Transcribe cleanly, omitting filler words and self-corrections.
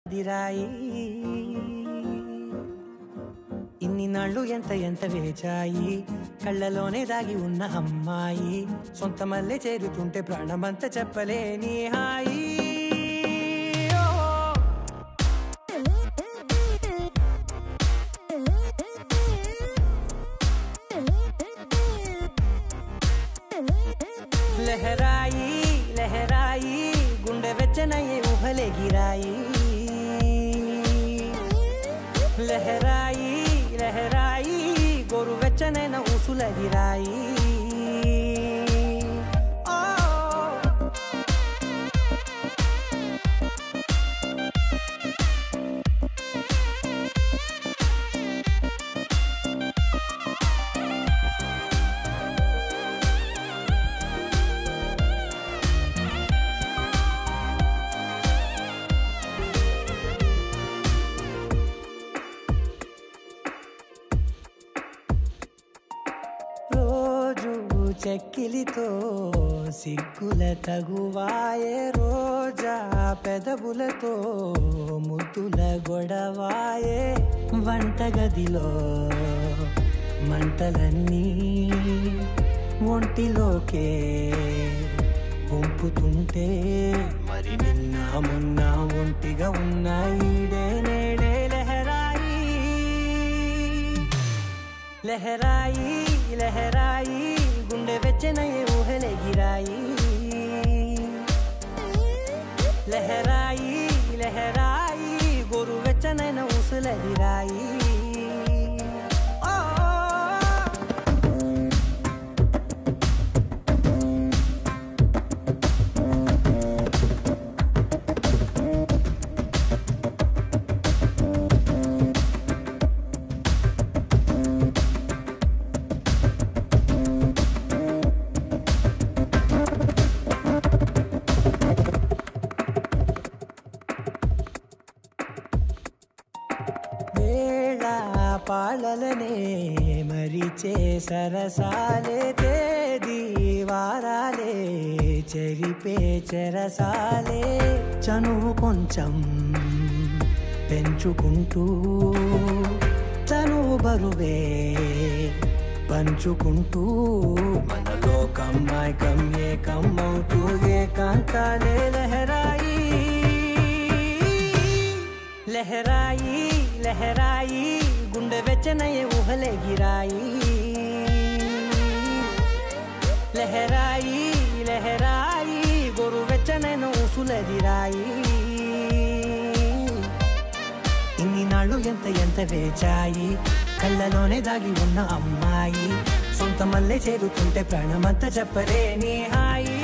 దిరాయి ఇన్ని నాళ్ళు ఎంత ఎంత వేచాయి కళ్ళలోనే దాగి ఉన్న అమ్మాయి సొంత మల్లె చేరుతుంటే ప్రాణమంత చెప్పలేని హాయి లహరాయి లహరాయి గుండె వెచ్చనయ్యే ఊహలే గిరాయి లహరాయి లహరాయి గోరు వెచ్చనైన ఊసుల గిరాయి చెక్కిలితో సిగ్గుల తగువాయే రోజా పెదవులతో ముద్దుల గొడవాయే వంటగదిలో మంటలన్నీ ఒంటిలోకే వంపుతుంటే మరి నిన్న మొన్న ఒంటిగా ఉన్నాయి నేడే లహరాయి లహరాయి లహరాయి గుండె వెచ్చనయ్యే ఊహలే గిరాయి లహరాయి లహరాయి గోరు వెచ్చనైన ఊసుల గిరాయి పాలలనే మరిచే సరసాలే తేదీ వారాలే చెరిపే చెరసాలే చనువు కొంచెం పెంచుకుంటూ చనువు బరువే పంచుకుంటూ మనలో కమ్మాయికం ఏకమవుతూ ఏకాంతాలే లహరాయి లహరాయి లహరాయి గుండె వెచ్చనయ్యే ఊహలే గిరాయి లహరాయి లహరాయి గోరు వెచ్చనైన ఊసుల గిరాయి ఇన్ని నాళ్ళు ఎంత ఎంత వేచాయి కళ్ళలోనే దాగి ఉన్న అమ్మాయి సొంత మల్లె చేరుతుంటే ప్రాణమంతా చెప్పలేని హాయి